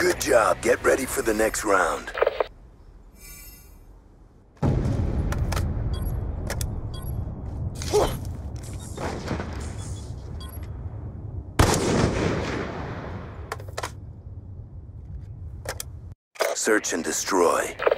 Good job. Get ready for the next round. Search and destroy.